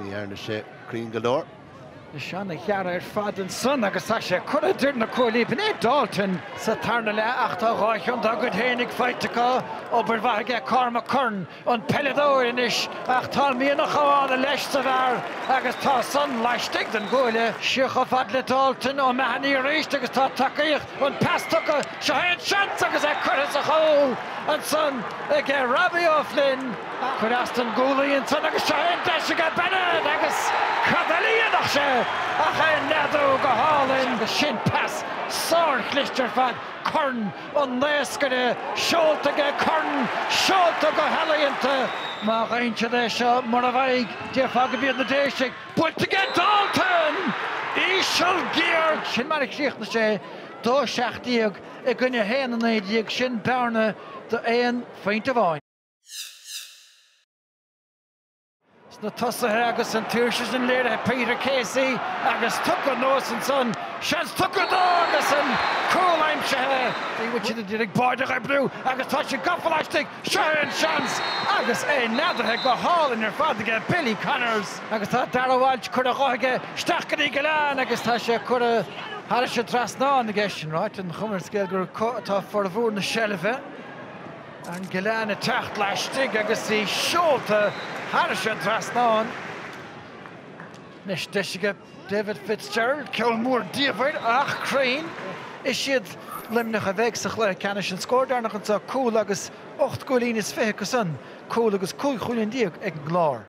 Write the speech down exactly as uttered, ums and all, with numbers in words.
Ní ar na sé Green Galore. Seanna cheara ar fad an son agus tá sé chuidir na cólaí bné Dalton sa tarna le achta ráithún a go hénig feiteá obair bhaige Cormac Curran an peledóir inis ach tá míonna chaána leis sa bhar agus tá son leistig den ggóile siúcha fad le Dalton ó mehanní réist agus tá takeíoch an pastacha se héon seans agus é chuir a chó an son ag é Robbie O'Flynn chuir astan gúlaí an son agus se héon deise go Bennett agus cadalíonach sé a ché nedó go hálinn go sin pass sár chlistear fad Curran an léascaire seolta go Curran seolta go helaíonnta má réinte é seo mar a bhaig dé fad go bíad na déisiigh builte go Dalton ísisiil géar sin mar chríochna sé dó seachtaíag i gcuine héanana éideag sin bearna do éon faointe bháin. Na tosathe agus an túirse an léire Peter Casey agus tucha nós an son seans tucha dó agus an cólaimsethe í bhfuil siad ag báideach ar brú agus tá sé gofaláisteigh sean seans agus é nadathe go hálinn ar fad aige Billy Connors agus tá darabháilt chur a gháige stachaí go leán agus tá sé chur a thar sé trasnáin na gceist sin ráit an chumar scéal gur tá for a bhúr na seilefe an go leán a techt leistigh agus í seolta Har sé trasnáin. Nes deisige David Fitzgerald, ceol mór díomhaid ach Crane. Is siad limnach a bheith sa chléir ceanna sin scór darnach an tá cúil agus ocht gólín is fithe go san. Cúil agus cúil chúilín díag ag an gláir.